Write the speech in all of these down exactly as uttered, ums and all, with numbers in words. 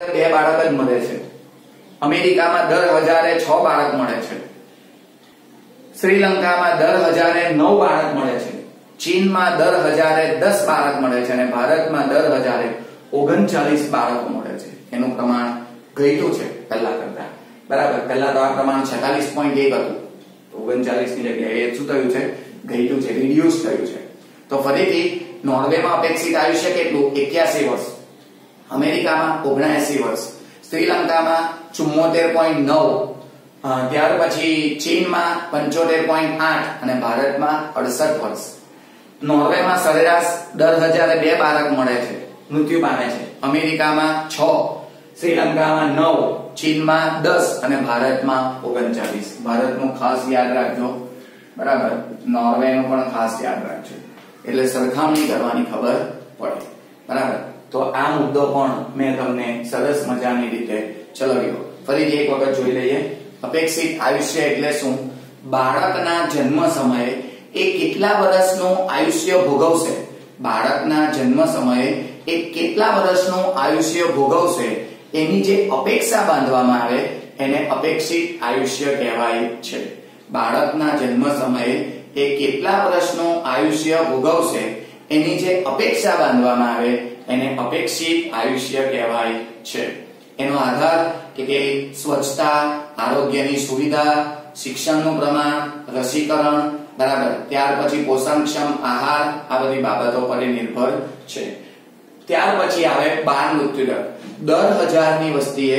બે બાળક જ મળે છે। અમેરિકામાં દર હજારે છ બાળક મળે છે। શ્રીલંકામાં દર હજારે નવ બાળક મળે છે। ચીનમાં દર હજારે દસ બાળક મળે છે અને ભારતમાં દર હજારે ઓગણચાલીસ બાળકો મળે છે। એનું પ્રમાણ ઘટ્યું છે પહેલા કરતા, બરાબર। પહેલા તો આ પ્રમાણ છેતાલીસ પોઈન્ટ એક હતું, ઓગણચાલીસ ની જગ્યાએ શું થયું છે? ઘટ્યું છે, રિડ્યુસ થયું છે। તો ફરીથી નોર્વેમાં અપેક્ષિત આયુષ્ય કેટલું? એક્યાસી વર્ષ, અમેરિકામાં ઓગણએંસી વર્ષ, શ્રીલંકામાં ચુમ્મોતેર પોઈન્ટ નવ, ત્યાર પછી ચીનમાં પંચોતેર પોઈન્ટ આઠ અને ભારતમાં અડસઠ વર્ષ। નોર્વેમાં સરેરાશ દર હજારે બે બાળક મળે છે, મૃત્યુ પામે છે। અમેરિકામાં છ, શ્રીલંકામાં નવ, ચીનમાં દસ અને ભારતમાં ઓગણચાલીસ। ભારતનું ખાસ યાદ રાખજો, બરાબર। નોર્વેનું પણ ખાસ યાદ રાખજો, એટલે સરખામણી કરવાની ખબર પડે, બરાબર। તો આ મુદ્દો પણ મેં તમને સરસ મજાની રીતે ચલાવ્યો। ફરીથી એક વખત જોઈ લઈએ। અપેક્ષિત આયુષ્ય એટલે શું? બાળકના જન્મ સમયે એ કેટલા વર્ષનું આયુષ્ય ભોગવશે, બાળકના જન્મ સમયે એ કેટલા વર્ષનું આયુષ્ય ભોગવશે એની જે અપેક્ષા બાંધવામાં આવે એને અપેક્ષિત આયુષ્ય કહેવાય છે। બાળકના જન્મ સમયે એ કેટલા વર્ષનું આયુષ્ય ભોગવશે એની જે અપેક્ષા બાંધવામાં આવે એને અપેક્ષિત આયુષ્ય કહેવાય છે। એનો આધાર કે કે સ્વચ્છતા, આરોગ્યની સુવિધા, શિક્ષણનું પ્રમાણ, રસીકરણ, બરાબર, ત્યાર પછી પોષણક્ષમ આહાર, આ બધી બાબતો પર નિર્ભર છે। ત્યાર પછી આવે બાળ મૃત્યુ દર। દર હજાર ની વસ્તીએ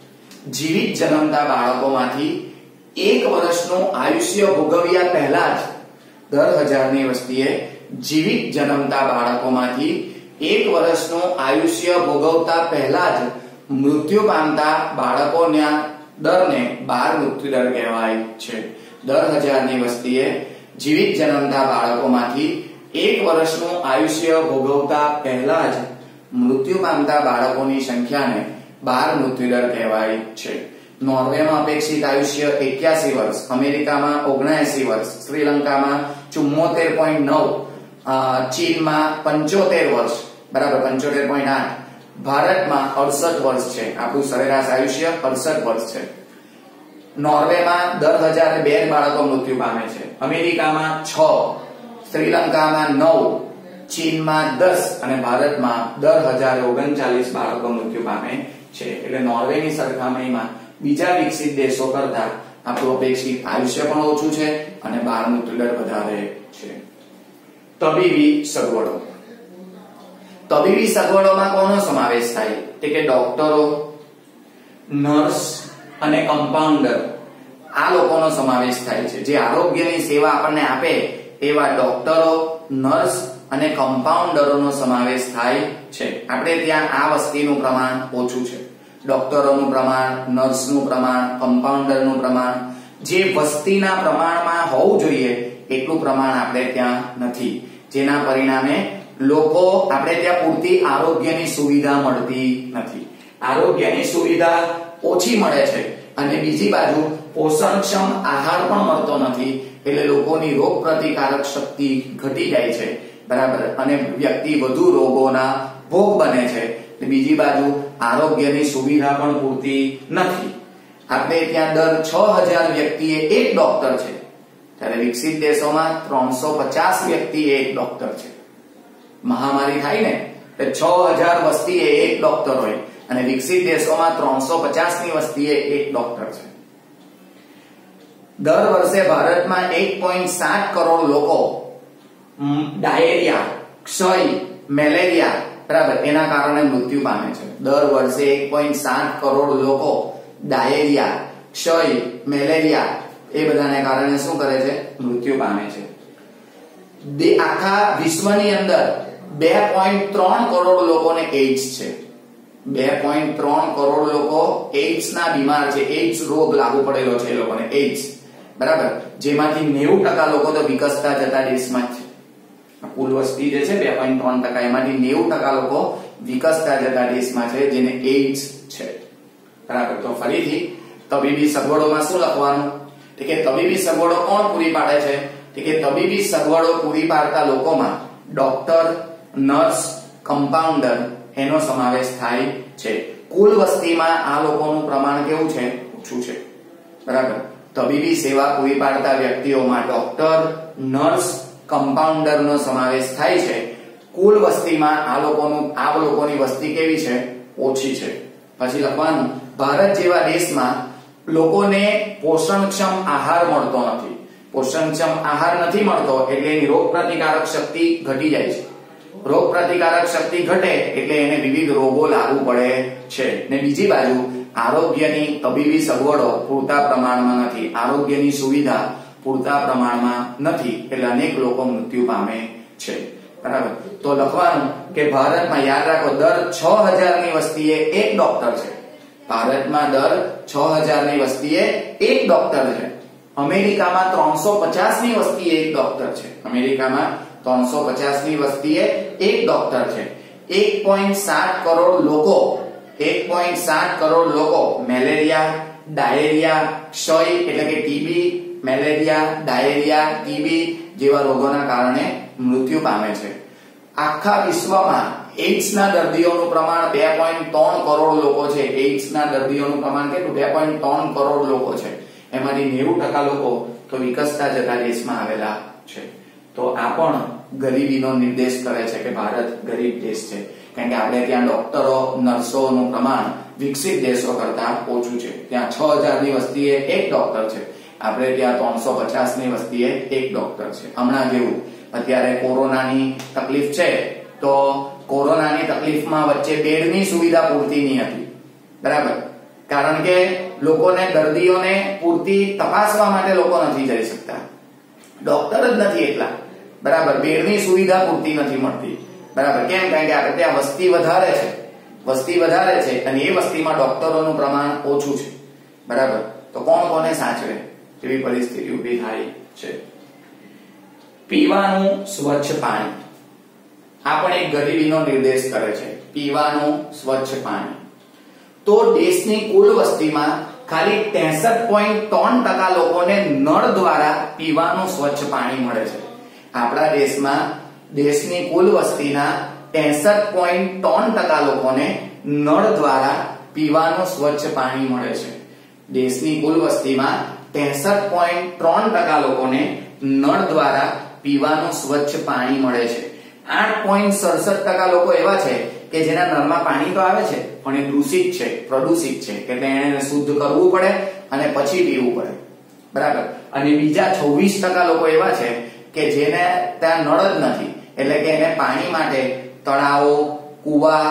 જીવિત જન્મતા બાળકોમાંથી એક વર્ષનું આયુષ્ય ભોગવ્યા પહેલા જ દર હજાર ની વસ્તીએ જીવિત જન્મતા બાળકોમાંથી એક વર્ષનું આયુષ્ય ભોગવતા પહેલા જ મૃત્યુ પામતા બાળકોના દરને બાળ મૃત્યુ દર કહેવાય છે। દર હજાર ની વસ્તીએ જીવિત જન્મતા બાળકોમાંથી એક વર્ષનું આયુષ્ય ભોગવતા પહેલા જ મૃત્યુ પામતા બાળકોની સંખ્યાને બાળ મૃત્યુ દર કહેવાય છે। નોર્વેમાં અપેક્ષિત આયુષ્ય એક્યાસી વર્ષ, અમેરિકામાં ઓગણએંસી વર્ષ, શ્રીલંકામાં ચુમ્મોતેર પોઈન્ટ નવ, ચીનમાં પંચોતેર વર્ષ, બરાબર, પંચોતેર પોઈન્ટ આઠ, ભારતમાં અડસઠ વર્ષ છે। આપણું સરેરાશ આયુષ્ય અડસઠ વર્ષ છે। નોર્વેમાં દર હજારે બે બાળકો મૃત્યુ પામે છે, અમેરિકામાં છ, શ્રીલંકામાં નવ, ચીનમાં દસ અને ભારતમાં દર હજારે ઓગણચાલીસ બાળકો મૃત્યુ પામે છે। એટલે નોર્વેની સરખામણીમાં બીજા વિકસિત દેશો કરતા આપણું અપેક્ષિત આયુષ્ય પણ ઓછું છે અને બાળ મૃત્યુ દર વધારે છે। તબીબી સગવડો, તબીબી સગવડોમાં કોનો સમાવેશ થાય? એટલે કે ડોક્ટરો, નર્સ અને કમ્પાઉન્ડર, આ લોકોનો સમાવેશ થાય છે। જે આરોગ્યની સેવા આપણને આપે એવા ડોક્ટરો, નર્સ અને કમ્પાઉન્ડરોનો સમાવેશ થાય છે। આપણે ત્યાં આ વસ્તીનું પ્રમાણ ઓછું છે। ડોક્ટરોનું પ્રમાણ, નર્સનું પ્રમાણ, કમ્પાઉન્ડરનું પ્રમાણ જે વસ્તીના પ્રમાણમાં હોવું જોઈએ એટલું પ્રમાણ આપણે ત્યાં નથી, જેના પરિણામે લોકો આપણે ત્યાં પૂરતી આરોગ્યની સુવિધા મળતી નથી। આરોગ્યની સુવિધા ઓછી મળે છે અને બીજી બાજુ પોષણક્ષમ આહાર પણ મળતો નથી, એટલે લોકોની રોગ પ્રતિકારક શક્તિ ઘટી જાય છે, બરાબર, અને વ્યક્તિ વધુ રોગોના ભોગ બને છે। બીજી બાજુ આરોગ્યની સુવિધા પણ પૂરતી નથી। આપણે ત્યાં દર છ હજાર વ્યક્તિએ એક ડોક્ટર છે, ત્યારે વિકસિત દેશોમાં ત્રણસો પચાસ વ્યક્તિએ એક ડોક્ટર છે। મહામારી થાય ને એટલે છ હજાર વસ્તીએ એક ડોક્ટર હોય અને વિકસિત દેશોમાં ત્રણસો પચાસ ની વસ્તીએ એક ડોક્ટર છે। દર વર્ષે ભારતમાં એક પોઈન્ટ સાત કરોડ લોકો ડાયેરિયા, ક્ષય, મેલેરિયા, બરાબર, એના કારણે મૃત્યુ પામે છે। દર વર્ષે એક પોઈન્ટ સાત કરોડ લોકો ડાયેરિયા, ક્ષય, મેલેરિયા એ બધાને કારણે શું કરે છે? મૃત્યુ પામે છે। આખા વિશ્વની અંદર બે પોઈન્ટ ત્રણ કરોડ લોકોને એઇડ્સ છે। બે પોઈન્ટ ત્રણ કરોડ લોકો એઇડ્સ ના બીમાર છે, એઇડ્સ રોગ લાગુ પડેલો છે એ લોકોને, એઇડ્સ, બરાબર, જેમાંથી નેવું ટકા લોકો તો વિકસતા જતા દેશમાં જ છે। કુલ વસ્તી જે છે બે પોઈન્ટ ત્રણ ટકા, એમાંથી નેવું ટકા લોકો વિકસતા જતા દેશમાં છે જેને એઇડ્સ છે, બરાબર। તો ફરીથી તબીબી સગવડોમાં શું લખવાનું? કે તબીબી સગવડો કોણ પૂરી પાડે છે? કે તબીબી સગવડો પૂરી પાડતા લોકોમાં ડોક્ટર, નર્સ, કમ્પાઉન્ડર એનો સમાવેશ થાય છે। કુલ વસ્તીમાં આ લોકોનું પ્રમાણ કેવું છે? ઓછું છે, બરાબર. તબીબી સેવા પૂરી પાડતા વ્યક્તિઓમાં ડોક્ટર, નર્સ, કમ્પાઉન્ડરનો સમાવેશ થાય છે. કુલ વસ્તીમાં આ લોકોનું આ લોકોની વસ્તી કેવી છે? ઓછી છે. પછી લખવાનું, ભારત જેવા દેશમાં લોકોને પોષણક્ષમ આહાર મળતો નથી. પોષણક્ષમ આહાર નથી મળતો એટલે એની રોગ પ્રતિકારક શક્તિ ઘટી જાય છે. રોગ પ્રતિકારક શક્તિ ઘટે એટલે એને વિવિધ રોગો લાગુ પડે છે. ને બીજી બાજુ આરોગ્યની તબીબી સગવડો પૂરતા પ્રમાણમાં નથી. આરોગ્યની સુવિધા પૂરતા પ્રમાણમાં નથી એટલે અનેક લોકો મૃત્યુ પામે છે, બરાબર. તો લખવાનું કે ભારતમાં યાદ રાખો દર છ હજાર ની વસ્તીએ એક ડોક્ટર છે. ભારતમાં દર છ હજાર ની વસ્તીએ એક ડોક્ટર છે. અમેરિકામાં ત્રણસો પચાસ ની વસ્તીએ એક ડોક્ટર છે. અમેરિકામાં ત્રણસો પચાસ ની વસ્તીએ એક ડોક્ટર છે. એક પોઈન્ટ સાત કરોડ લોકો એક પોઈન્ટ સાત કરોડ લોકો મેલેરિયા, ડાયેરિયા, ક્ષય એટલે કે ટીબી, મેલેરિયા, ડાયેરિયા, ટીબી જેવા રોગોના કારણે મૃત્યુ પામે છે. આખા વિશ્વમાં એઇડ્સના દર્દીઓનું પ્રમાણ બે પોઈન્ટ ત્રણ કરોડ લોકો છે. એઇડ્સના દર્દીઓનું પ્રમાણ કેટલું? બે પોઈન્ટ ત્રણ કરોડ લોકો છે. એમાંથી નેવું ટકા લોકો તો વિકસતા જતા દેશમાં આવેલા છે. તો આ પણ ગરીબીનો નિર્દેશ કરે છે કે ભારત ગરીબ દેશ છે, કારણ કે આપણે ત્યાં ડોક્ટરો, નર્સોનું પ્રમાણ વિકસિત દેશો કરતા ઓછું છે. ત્યાં છ હજાર ની વસ્તીએ એક ડોક્ટર છે. આપણે ત્યાં ત્રણસો પચાસ ની વસ્તીએ એક ડોક્ટર છે. હમણાં જેવું અત્યારે કોરોનાની તકલીફ છે તો કોરોનાની તકલીફમાં વચ્ચે બેડની સુવિધા પૂરતી નહીં હતી, બરાબર. કારણ કે લોકોને, દર્દીઓને પૂરતી તપાસવા માટે લોકો નથી જઈ શકતા. ડોક્ટર જ નથી એટલા, બરાબર. બેડની સુવિધા પૂરતી નથી મળતી, બરાબર. કેમ? કારણ કે આપણે ત્યાં વસ્તી વધારે છે. વસ્તી વધારે છે અને એ વસ્તીમાં ડોક્ટરોનું પ્રમાણ ઓછું છે, બરાબર. તો કોણ કોને સાચવે એવી પરિસ્થિતિ ઊભી થાય છે. પીવાનું સ્વચ્છ પાણી આ પણ એક ગરીબીનો નિર્દેશ કરે છે. પીવાનું સ્વચ્છ પાણી. તો દેશની કુલ વસ્તીમાં ખાલી ત્રેસઠ પોઈન્ટ ત્રણ ટકા લોકોને નળ દ્વારા પીવાનું સ્વચ્છ પાણી મળે છે. આપણા દેશમાં દેશની કુલ વસ્તીના ત્રેસઠ પોઈન્ટ ત્રણ ટકા લોકોને નળ દ્વારા પીવાનું સ્વચ્છ પાણી મળે છે. દેશની કુલ વસ્તીમાં ત્રેસઠ પોઈન્ટ ત્રણ ટકા લોકોને નળ દ્વારા પીવાનું સ્વચ્છ પાણી મળે છે. આઠ પોઈન્ટ સડસઠ ટકા લોકો એવા છે કે જેના નળમાં પાણી તો આવે છે પણ એ દૂષિત છે, પ્રદૂષિત છે, એટલે એને શુદ્ધ કરવું પડે અને પછી પીવું પડે, બરાબર. અને બીજા છવ્વીસ ટકા લોકો એવા છે કે જેને ત્યાં નળ જ નથી, એટલે કે એને પાણી માટે તળાવો, કુવા,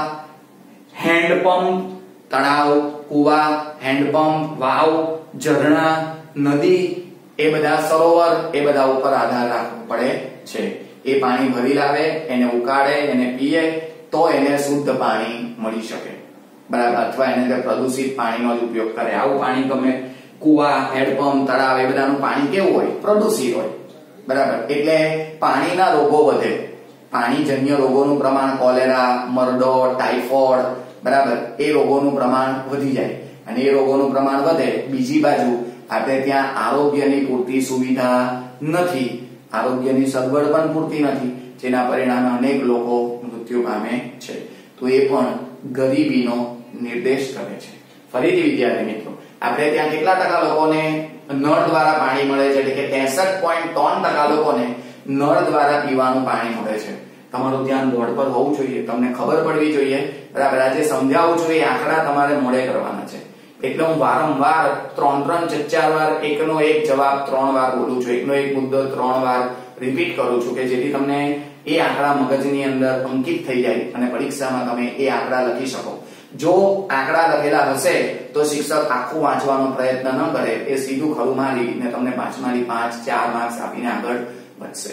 હેન્ડપંપ, તળાવ, કુવા, હેન્ડપંપ, વાવ, ઝરણા, નદી, એ બધા સરોવર, એ બધા ઉપર આધાર રાખવો પડે છે. એ પાણી ભરી લાવે, એને ઉકાળે, એને પીએ તો એને શુદ્ધ પાણી મળી શકે, બરાબર. અથવા એને પ્રદૂષિત પાણીનો જ ઉપયોગ કરે. આવું પાણી ગમે કુવા, હેન્ડપંપ, તળાવ એ બધાનું પાણી કેવું હોય? પ્રદૂષિત હોય, બરાબર. એટલે પાણીના રોગો વધે. પાણીજન્ય રોગોનું પ્રમાણ કોલેરા, મરડો, ટાઇફોઇડ, બરાબર, એ રોગોનું પ્રમાણ વધી જાય. અને એ રોગોનું પ્રમાણ વધે. બીજી બાજુ આપણે ત્યાં આરોગ્યની પૂરતી સુવિધા નથી, આરોગ્યની સગવડ પણ પૂરતી નથી, જેના પરિણામે અનેક લોકો મૃત્યુ પામે છે. તો એ પણ ગરીબીનો નિર્દેશ કરે છે. ફરીથી વિદ્યાર્થી મિત્રો, આપણે ત્યાં કેટલા ટકા લોકોને નળ દ્વારા પાણી મળે છે? એટલે કે ત્રેસઠ પોઈન્ટ ત્રણ ટકા લોકોને નળ દ્વારા પીવાનું પાણી મળે છે. તમારું ધ્યાન બોર્ડ પર હોવું જોઈએ, તમને ખબર પડવી જોઈએ, બરાબર. આજે સમજાવવું જોઈએ, આંકડા તમારે મોડે કરવાના છે. એટલે હું વારંવાર ત્રણ ત્રણ ચાર ચાર વાર એકનો એક જવાબ ત્રણ વાર બોલું છું, એકનો એક મુદ્દો ત્રણ વાર રિપીટ કરું છું કે જેથી તમને એ આંકડા મગજની અંદર અંકિત થઈ જાય અને પરીક્ષામાં તમે એ આંકડા લખી શકો. જો આંકડા લખેલા હશે તો શિક્ષક આખું વાંચવાનો પ્રયત્ન ન કરે, એ સીધું ખરું મારીને તમને પાંચમાંથી પાંચ ચાર માર્ક્સ આપીને આગળ વધશે.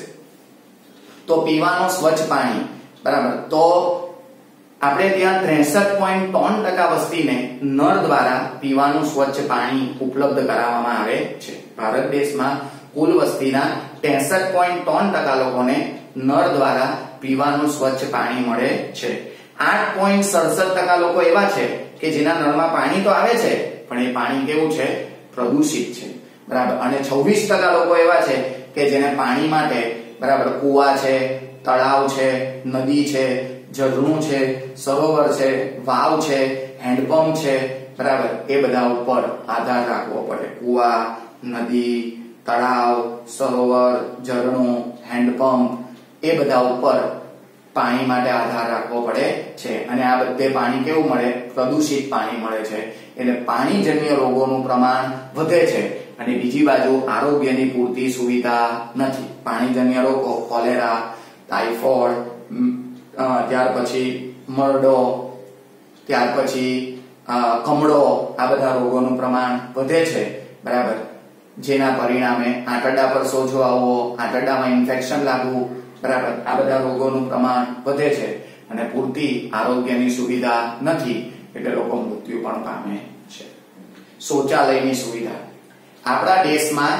તો પીવાનું સ્વચ્છ પાણી, બરાબર. તો આપણે ત્યાં ત્રેસઠ પોઈન્ટ ત્રણ ટકા વસ્તીને નળ દ્વારા પીવાનું સ્વચ્છ પાણી ઉપલબ્ધ કરાવવામાં આવે છે. ભારત દેશમાં કુલ વસ્તીના ત્રેસઠ પોઈન્ટ ત્રણ ટકા લોકોને નળ દ્વારા પીવાનું સ્વચ્છ પાણી મળે છે. આઠ પોઈન્ટ સડસઠ ટકા લોકો એવા છે કે જેના નળમાં પાણી તો આવે છે પણ એ પાણી કેવું છે? પ્રદૂષિત છે, બરાબર. અને છવ્વીસ ટકા લોકો એવા છે કે જેને પાણી માટે, બરાબર, કુવા છે, તળાવ છે, નદી છે, ઝરણું છે, સરોવર છે, વાવ છે, હેન્ડપંપ છે, બરાબર, એ બધા ઉપર આધાર રાખવો પડે. કુવા, નદી, તળાવ, સરોવર, ઝરણું, હેન્ડપંપ એ બધા ઉપર પાણી માટે આધાર રાખવો પડે છે. અને આ બધે પાણી કેવું મળે? પ્રદૂષિત પાણી મળે છે. એટલે પાણીજન્ય રોગોનું પ્રમાણ વધે છે. અને બીજી બાજુ આરોગ્યની પૂરતી સુવિધા નથી. પાણીજન્ય રોગો કોલેરા, ટાઇફોઇડ, ત્યાર પછી મરડો, ત્યાર પછી કમળો, આ બધા રોગોનું પ્રમાણ વધે છે, બરાબર, જેના પરિણામે આંતરડા પર સોજો આવવો, આંતરડામાં ઇન્ફેક્શન લાગવું, બરાબર, આ બધા રોગોનું પ્રમાણ વધે છે. અને પૂરતી આરોગ્યની સુવિધા નથી એટલે લોકો મૃત્યુ પણ પામે છે. શૌચાલયની સુવિધા આપણા દેશમાં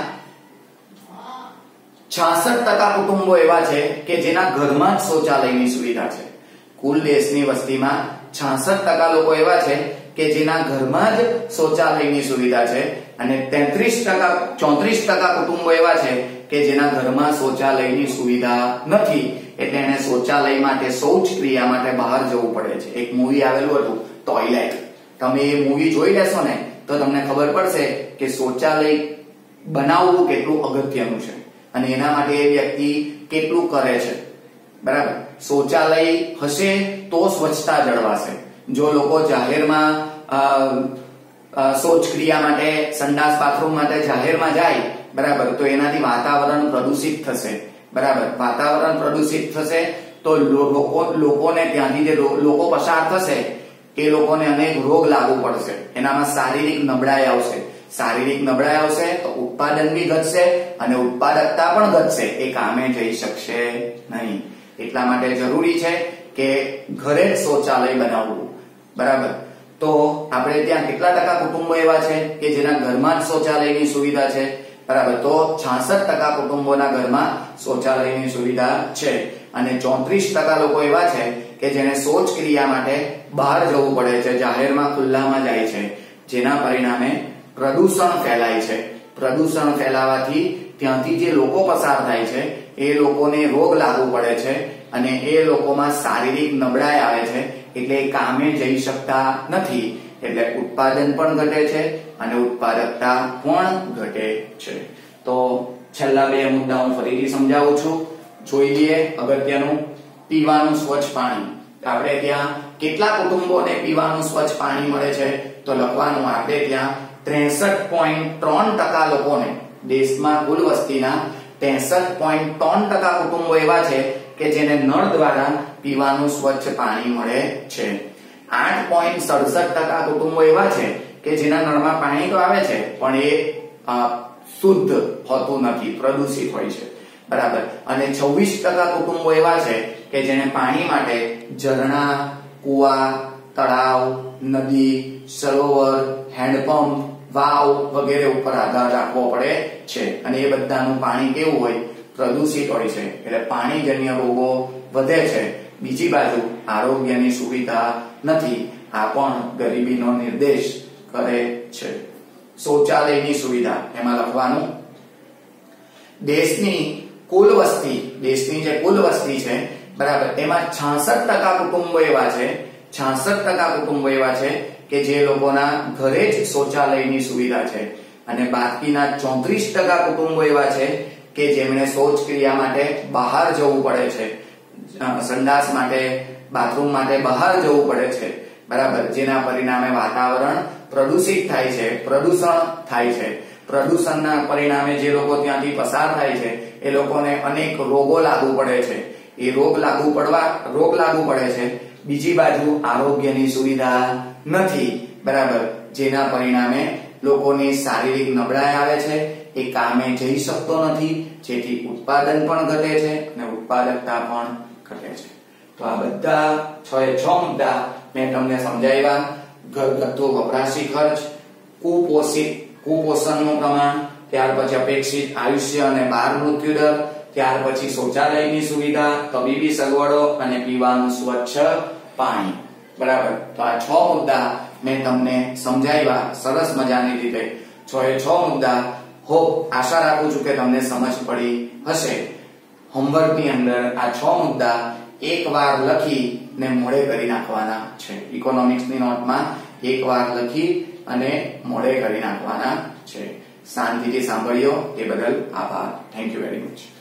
છાસઠ ટકા કુટુંબો એવા છે કે જેના ઘરમાં જ શૌચાલયની સુવિધા છે. કુલ દેશની વસ્તીમાં છાસઠ ટકા લોકો એવા છે કે જેના ઘરમાં જ શૌચાલયની સુવિધા છે. અને તેત્રીસ ટકા ચોત્રીસ ટકા કુટુંબો એવા છે કે જેના ઘરમાં શૌચાલયની સુવિધા નથી. એટલે એને શૌચાલય માટે, શૌચ ક્રિયા માટે બહાર જવું પડે છે. એક મૂવી આવેલું હતું ટોયલેટ, તમે એ મૂવી જોઈ લેશો ને તો તમને ખબર પડશે કે શૌચાલય બનાવવું કેટલું અગત્યનું છે અને એના માટે એ વ્યક્તિ કેટલું કરે છે, બરાબર. શૌચાલય હશે તો સ્વચ્છતા જળવાશે. જો લોકો જાહેરમાં શૌચ ક્રિયા માટે, સંડાસ બાથરૂમ માટે જાહેરમાં જાય, બરાબર, તો એનાથી વાતાવરણ પ્રદૂષિત થશે, બરાબર. વાતાવરણ પ્રદૂષિત થશે તો લોકો લોકોને ત્યાંથી જે લોકો પસાર થશે એ લોકોને અનેક રોગ લાગુ પડશે. એનામાં શારીરિક નબળાઈ આવશે. શારીરિક નબળાઈ આવશે તો ઉત્પાદન બી ઘટશે અને ઉત્પાદકતા પણ ઘટશે. એ કામે જઈ શકશે નહીં. એટલા માટે જરૂરી છે કે ઘરે જ શૌચાલય બનાવવું, બરાબર. તો આપણે ત્યાં કેટલા ટકા કુટુંબો એવા છે કે જેના ઘરમાં જ શૌચાલયની સુવિધા છે, બરાબર. તો છાસઠ ટકા કુટુંબોના ઘરમાં શૌચાલયની સુવિધા છે. અને ચોત્રીસ ટકા લોકો એવા છે કે જેને શૌચ ક્રિયા માટે બહાર જવું પડે છે, જાહેરમાં ખુલ્લામાં જાય છે, જેના પરિણામે પ્રદૂષણ ફેલાય છે. પ્રદૂષણ ફેલાવાથી ત્યાંથી જે લોકો પસાર થાય છે એ લોકોને રોગ લાગુ પડે છે અને એ લોકોમાં શારીરિક નબળાઈ આવે છે. એટલે કામે જઈ શકતા નથી. એટલે ઉત્પાદન પણ ઘટે છે અને ઉત્પાદકતા પણ ઘટે છે. તો છેલ્લા બે મુદ્દા હું ફરીથી સમજાવું છું. જોઈ લઈએ. અગત્યનું, પીવાનું સ્વચ્છ પાણી. આપણે ત્યાં કેટલા કુટુંબોને પીવાનું સ્વચ્છ પાણી મળે છે? તો લખવાનું, આપણે ત્યાં ત્રેસઠ પોઈન્ટ ત્રણ ટકા લોકોને, દેશમાં કુલ વસ્તીના ત્રેસઠ પોઈન્ટ ત્રણ ટકા કુટુંબો એવા છે કે જેને નળ દ્વારા પીવાનું સ્વચ્છ પાણી મળે છે. આઠ પોઈન્ટ સડસઠ ટકા કુટુંબો એવા છે કે જેના નળમાં પાણી તો આવે છે પણ એ શુદ્ધ હોતું નથી, પ્રદૂષિત હોય છે, બરાબર. અને છવ્વીસ ટકા કુટુંબો એવા છે કે જેને પાણી માટે ઝરણા, કુવા, તળાવ, નદી, સરોવર, હેન્ડપંપ, વાવ વગેરે ઉપર આધાર રાખવો પડે છે. અને એ બધાનું પાણી કેવું હોય? પ્રદૂષિત હોય છે. એટલે પાણીજન્ય રોગો વધે છે. બીજી બાજુ આરોગ્યની સુવિધા નથી. આ પણ ગરીબીનો નિર્દેશ કરે છે. શૌચાલયની સુવિધા, એમાં લખવાનું, દેશની કુલ વસ્તી, દેશની જે કુલ વસ્તી છે, બરાબર, એમાં છાસઠ ટકા કુટુંબો એવા છે, છાસઠ ટકા કુટુંબો એવા છે કે જે લોકોના ઘરે જ શૌચાલયની સુવિધા છે. અને બાકીના ચોત્રીસ ટકા કુટુંબો એવા છે કે જેમણે શૌચ ક્રિયા માટે બહાર જવું પડે છે, સંડાસ માટે, બાથરૂમ માટે બહાર જવું પડે છે, બરાબર. જેના પરિણામે વાતાવરણ પ્રદૂષિત થાય છે, પ્રદૂષણ થાય છે. પ્રદૂષણના પરિણામે જે લોકો ત્યાંથી પસાર થાય છે એ લોકોને અનેક રોગો લાગુ પડે છે. એ રોગ લાગુ પડવા રોગ લાગુ પડે છે. બીજી બાજુ આરોગ્યની સુવિધા નથી, બરાબર. જેના પરિણામે લોકોની શારીરિક નબળાઈ આવે છે, એ કામે જઈ શકતો નથી, જેથી ઉત્પાદન પણ ઘટે છે અને ઉત્પાદકતા પણ ઘટે છે. તો આ બધા છ એ છ મુદ્દા મેં તમને સમજાવ્યા. ઘરગથ્થુ વપરાશી ખર્ચ, કુપોષિત કુપોષણનું પ્રમાણ, ત્યાર પછી અપેક્ષિત આયુષ્ય અને બાળ મૃત્યુ દર, ત્યાર પછી શૌચાલયની સુવિધા, તબીબી સગવડો અને પીવાનું સ્વચ્છ પાણી, બરાબર. તો આ છ મુદ્દા મેં તમને સમજાવ્યા સરસ મજાની રીતે. છ એ છ મુદ્દા હોપ આશા રાખું છું કે તમને સમજ પડી હશે. હોમવર્કની અંદર આ છ મુદ્દા એક વાર લખીને મોડે કરી નાખવાના છે. ઇકોનોમિક્સની નોટમાં એક વાર લખી અને મોડે કરી નાખવાના છે. શાંતિથી સાંભળ્યો એ બદલ આભાર. Thank you very much.